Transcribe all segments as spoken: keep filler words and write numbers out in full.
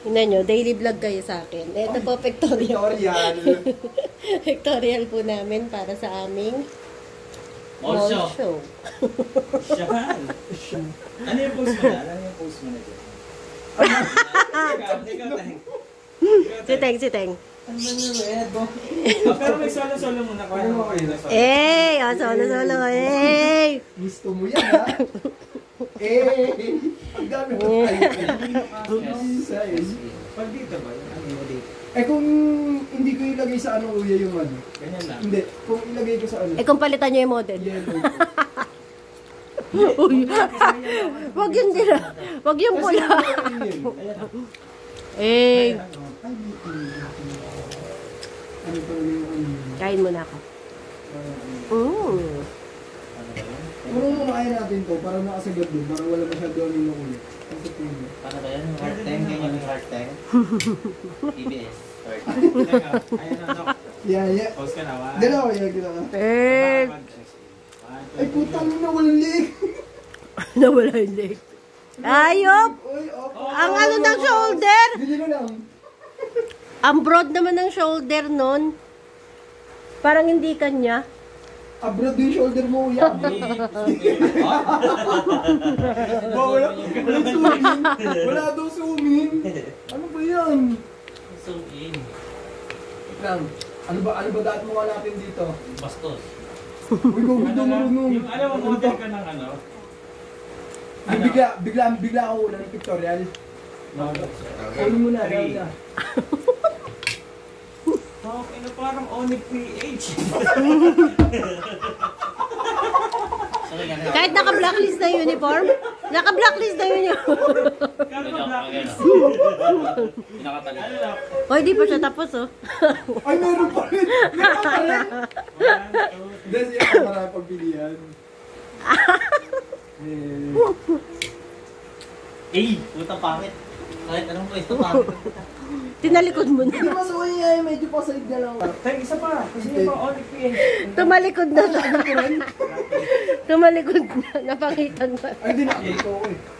Tingnan nyo, daily vlog kayo sa akin. Ito po, pictorial. Pictorial. Pictorial po namin para sa aming Mall show. show. Siyan. Ano yung post mo na? Ano yung post mo na dyan? Ikaw, ikaw, Teng. Si Teng, si Teng. Ano ba yung red mo? Pero may solo-solo muna ko. Ano mo kayo? Eh, oh, solo, solo, eh. Gusto mo yan, ha? Eh! Ang dami na tayo. Pag dito ba? Ano mo dito? Eh kung hindi ko ilagay sa ano kuya yung ano. Ganyan lang. Hindi, kung ilagay ko sa ano. Eh, kung palitan nyo yung model. Yellow. Uy, wag yun din. Wag yung pula. Eh, Ano pa yung ano? kain muna ako. Mm. Ano ba yun? Muna muna kaya natin to para makasagad doon. Para wala masyado ang ino kuya. Ang sa tingin mo. Paano ba yan? Shark Tank? Ganyan yung Shark Tank? P B S. Shark Tank. Teka, ayan na, Dok. Yeah, yeah. Post ka na, one. Dalawa, yeah, kita ka. Eh, Ay putang na walang leg. nawala yung leg. Ayop! Uy, op. Ang ano ng shoulder? Ganyan na lang. Ang broad naman ng shoulder nun. Parang hindi kanya. Abroad yung shoulder mo, kuya. Ba, wala, wala zooming. Wala daw zooming. Ano ba yan? Zoom in. Lang. Ano ba, ano ba dapat mo natin dito? Bastos. Uy, go, Ano go, na? go, go. Yung alam mo, model ka ng ano? Yung bigla, bigla, bigla ako una ng pictorial. No, Ano mo na, Three. na. Oh, ino parang Onyx P H. Sorry nga. Kahit naka-blacklist na yung uniform, naka-blacklist na yun yun. Kano ba black is? Pinakatagal. Ano lang? O, hindi pa siya tapos, oh. Ay, meron pa rin! Meron pa rin! One, two, Hindi, siya ang marami pagpilihan. Eh. Eh! Puta pangit. Kahit anong pwesto pangit. Tinalikod mo Hindi na. mas okay nga, medyo pasalig na lang. Tay, isa pa. Kasi yung pa Onyx P H. Tumalikod na siya. Tumalikod na. Napakitan na. Ay, hindi na. Ito ko eh.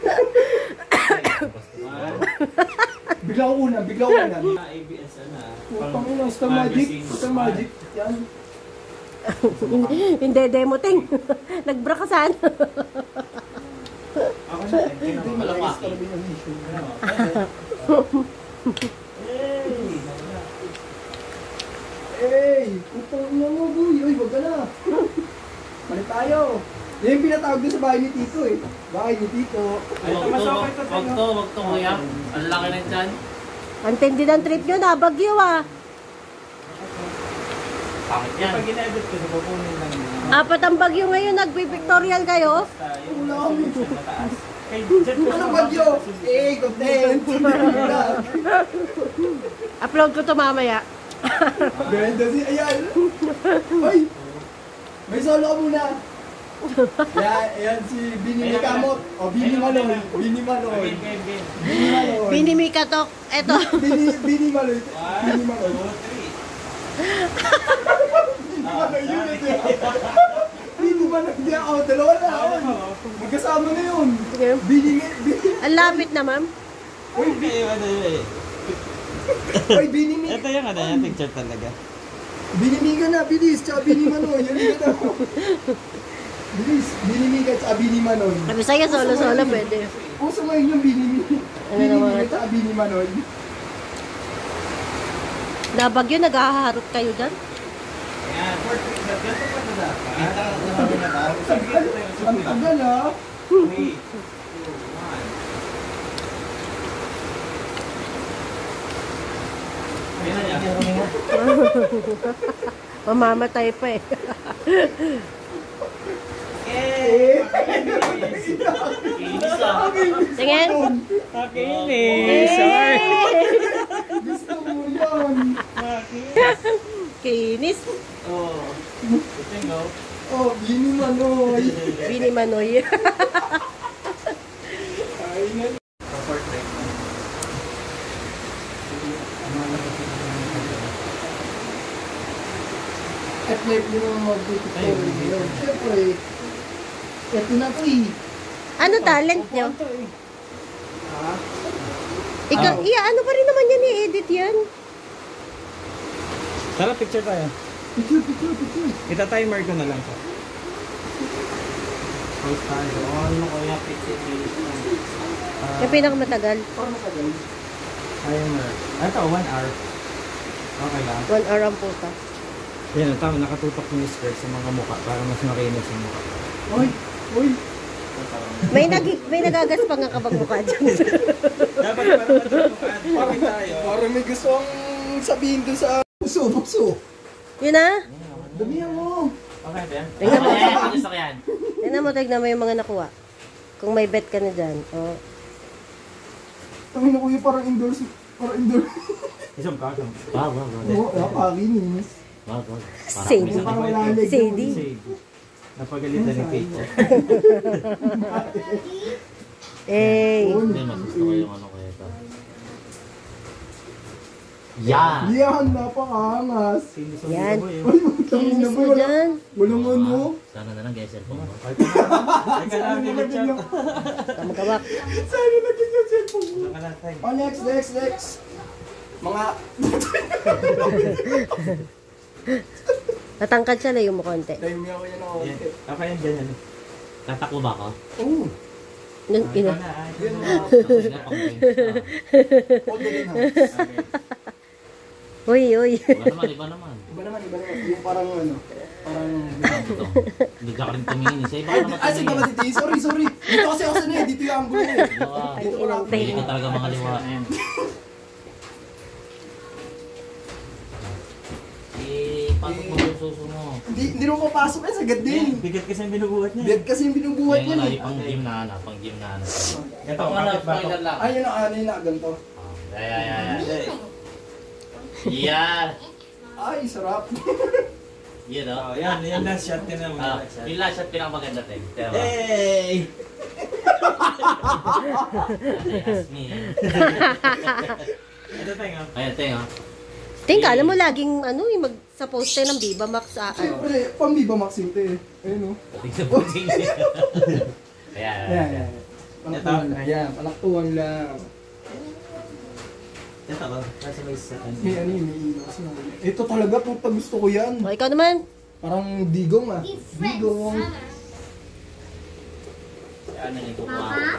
One. Bigla ko una, bigla ko una. A B S na. Putang ina, Star Magic. Star Magic. Yan. Hindi, demo ting. Nagbra ka saan? Ako na. Hindi mo Walang na waki. Star Magic. Hey! Putang ina mo, boy. Uy, wag ka na. Balik tayo. Yan yung pinatawag doon sa bahay ni Tito eh. Bahay ni Tito. Ay, Wag ito to, mas wag okay to wag to, wag to kuya. Ang laki na dyan. Ang tindi ng trip nyo na. Bagyo, ah. Pangit yan. Pag in-edit ko, napupunin lang yun. Apat ang bagyo ngayon. Nagpipictorial kayo. Wala kami. Mataas. Kay Jet ko Ano ba yun? Eh, content. Upload ko to mamaya. Ganda si Ayan. Ay! May solo ka muna. Yan, ayan si Bini Kamot. O, Bini Manoy. Bini Manoy. Game, game, game. Bini Manoy. Binimi ka to. Eto. Bini, Bini Manoy. One, Bini Manoy. two, three. Bini Manoy yun. Bini Manoy. Hindi ako. Dalawa na. Magkasama na yun. Bini, Bini. Ang lapit na, ma'am. Uy, bi- ano yun eh. Ay, Bini Mi. Ito yung ano yung picture talaga. Bini Mi ka na, bilis. Tsaka Bini Manoy. Yan ka na. Bilis. Bini Mi ka, tsaka Bini Manoy. Sabi sa'yo, solo-solo pwede. Puso ngayon yung Bini Mi. Ano Bini naman Mi ito? tsaka Bini Manoy. Nabagyo, naghaharot kayo dyan. Ayan, portrait. Ganito pa ito dapat. Kita ka naman na ba? Ang tagal ah. Three, two, one. Ayan na yan. Mamamatay pa eh. Eh! Kinis ah. Tingin. Nakinis! Sorry! Gusto mo yan. Nakinis! Kinis. Oh. Ito Oh, Bini Manoy. Bini Manoy. Ay, na. portrait. At live din ang mag-video ngayon. Siyempre, ito na to eh. Ano talent nyo? Ha? Ikaw, Ah. iya, ano pa rin naman yan i-edit yan? Tara, picture tayo. Picture, picture, picture. Ita-timer ko na lang siya. Post tayo. Ano kaya fifteen minutes lang. Ah, Yung pinakamatagal. Parang matagal. timer. Ah, ito, one hour. Okay lang. One hour ang puta. Yan, tama. Nakatutok yung skirt sa mga mukha para mas makinis yung mukha. Uy, uy. May, nag may nagagas pa nga kabang mukha dyan. Dapat para matutukan. Bakit tayo? Parang may gusto ang sabihin doon sa puso, puso. Yun na. Damihan mo. Okay ba yan? Tingnan mo. Ayan, gusto ko yan. Tingnan mo, tignan mo yung mga nakuha. Kung may bet ka na dyan. Oh. Tangin na kuya, parang indoors. Parang indoors. Isang pa, isang. Wow, wow, wow. Oo, nakakalinis. Wow, wow. Sadie. Parang lalig. Sadie. Napagalitan ni Peter. Eh. Hindi, mas gusto ko yung ano ko ito. Yan! Yan, napakaangas. Yan. Tangin na Kinis ba, mo wala- dyan. Walang ano. Sana na lang guys, cellphone mo. Teka lang, nilip-chat. Kamagawak. Sana naging yung cellphone mo. Saka na, thank. Oh, next, next, next. Mga... Natangkad siya na yung mo konti. Dahil mo yan ako. Yan. Okay, yan, ganyan. Tatakbo ba ako? Oo. Nung Ikaw ina. na, ah. Yan na. Tapos nga pang games na. All the in Okay. Uy, uy. Iba naman, iba naman. Iba naman, iba naman. Yung parang ano, parang... Ito. Hindi ka rin tumingin. Sa iba Ay, ka naman ay, sige ba tumingin. dito? Sorry, sorry. Dito kasi ako sanay. Dito yung angulo eh. Liwa. Dito ko lang. Hindi ka talaga mga liwa. Ayan. Ipasok mo yung suso mo. Hindi, hindi naman papasok eh. Sagad din. Bigat kasi ang binubuhat niya. Dead kasi yung binubuhat Kaya niya nga, eh. yung pang gym na ano, pang gym na ano. Ito, bakit ba ito? lang. Ay, yun ang ano yun na ganito. Ay, ay, ay, ay. Yan! Ay, sarap. Yan o. Oh, yan, yung last shot ka na. Ah, yung last shot pinakamaganda, Teng. Diba? Hey! Ask me. Ito tayo nga. Ayan, Teng ha. Ting, alam mo laging ano, yung mag sa poster ng Viva Max sa ano. Siyempre, pambiba Maxim to eh. Ayun o. Tingnan po, tingnan. Ayan, Ayan, ayan. ayan. Palaktuhan lang. Ayan, palaktuhan lang. Ito ba? Nasa may sa May ano yun, may ilaw kasi nakuli. Ito talaga, puta gusto ko yan. O, ikaw naman. Parang digong ah. Digong. Ano yung kukuha?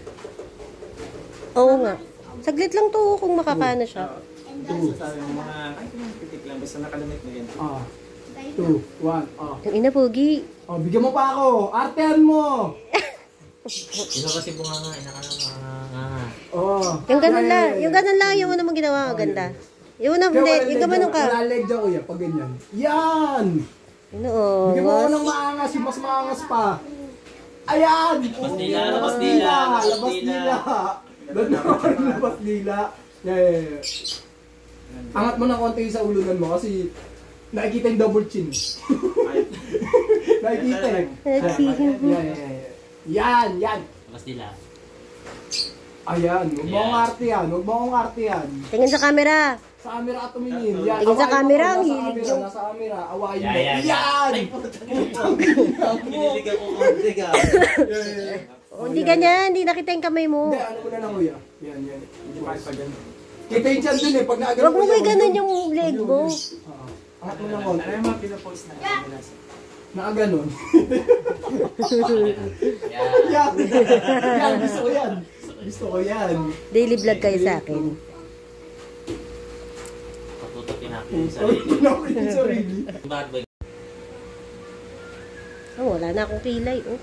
Oo nga. Saglit lang to kung makakana siya. Two. Sabi mo mga, ay, pitik lang. Basta nakalamit mo yan. Ah. Two, one, ah. Ang ina, Pogi. Oh, bigyan mo pa ako. Artehan mo. Ito kasi bunga nga, inaka na mga nga. Oh. Yung ganun lang. Yung ganun lang yung una mong ginawa. Ganda. Yung una, hindi. Yung gamanon ka. Wala leg dyan, kuya, pag ganyan. Yan! Ano, oh. Bigyan mo ako was- ng maangas, yung mas maangas pa. Ayan! Labas Oo, nila, labas labas nila, labas Labas nila. nila. Doon naman, labas nila. Yeah, yeah, yeah. Angat mo ng konti sa ulunan mo kasi nakikita yung double chin. Nakikita eh. Yan, yan, yan. Yan, yan. Labas nila. Ayan, huwag mo akong arte yan. Huwag mo akong arte yan. Tingin sa camera. Sa camera ka tumingin. Yan. Tingin sa awayin mo camera, ko, ang nasa hilig camera, yung- Nasa camera, awayin mo. Yan, yan, yan. Yan! Ay, puta Kinilig ako konti ka. Yeah, yeah, yeah. O, hindi ganyan. Hindi nakita yung kamay mo. Hindi, ano ko na lang kuya. Yan, yan. Kita yung chan dun eh. Pag naagano Huwag mo may ganun yung leg mo. Oo. Angat mo ng konti. Ano yung mga pinapost na? Naaganon. Yan. Yan! Yan! Gusto ko yan! Gusto ko yan! Daily vlog kayo sa akin. Patutukin natin Oh, yung sarili. Pinapin yung sarili. Bad boy. Oh, wala na akong kilay. Oh.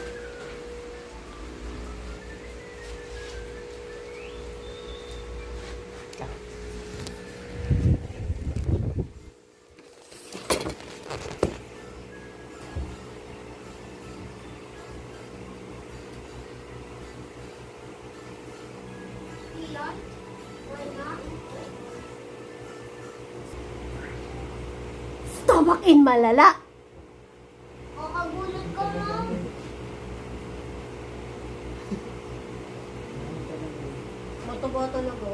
Stomach in malala. Kakagulot ka na. Boto-boto logo.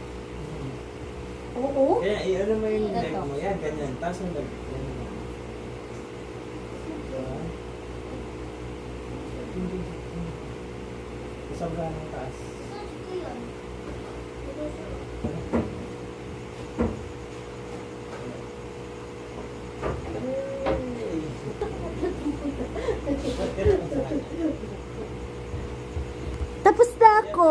Oo. Kaya, eh, ano mo yung leg mo? Yan, ganyan. Tapos yung leg. Yan. Diba? Sobrang ng taas. Saan ko yun? Tapos na ako.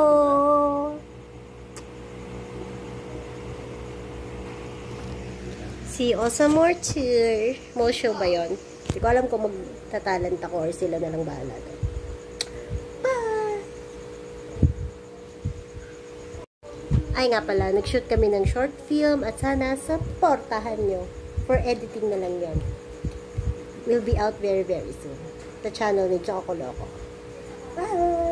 See you some more tour. Mo show ba yun? Hindi ko alam kung magtatalent ako or sila na lang bahala doon. Bye! Ay nga pala, nag-shoot kami ng short film at sana supportahan nyo. For editing na lang yan. Will be out very very soon. The channel ni Choco Loco. Bye!